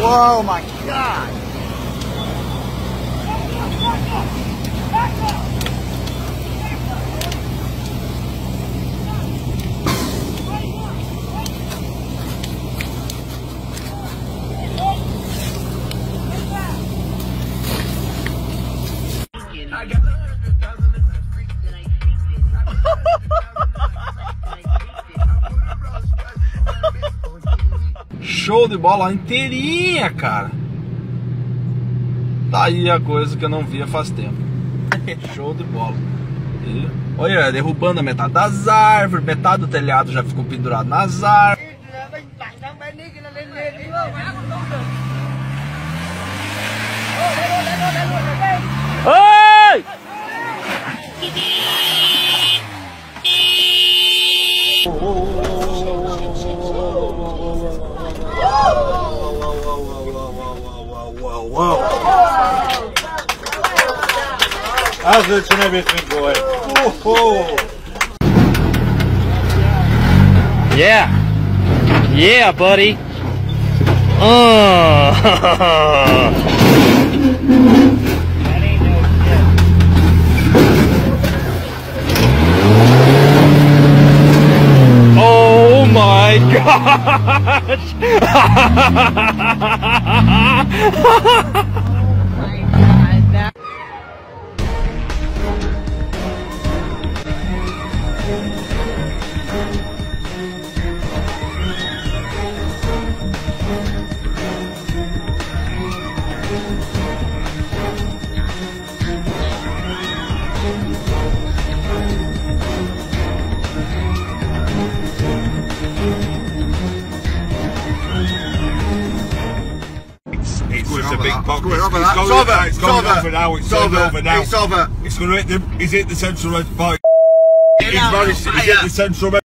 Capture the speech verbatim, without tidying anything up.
Oh my God! Show de bola inteirinha, cara. Tá aí a coisa que eu não via faz tempo. Show de bola. E, olha, derrubando a metade das árvores, metade do telhado já ficou pendurado nas árvores. Oi! How's it and everything going? Oh, Yeah. Yeah, buddy. Uh. Oh my gosh. it's a big box. It's over It's that. going It's over. now. It's going It's over. over now. It's It's going over. over now. It's over. It's going to hit the. Is it the central red boy? It's Yeah. Morris. Is it the central red?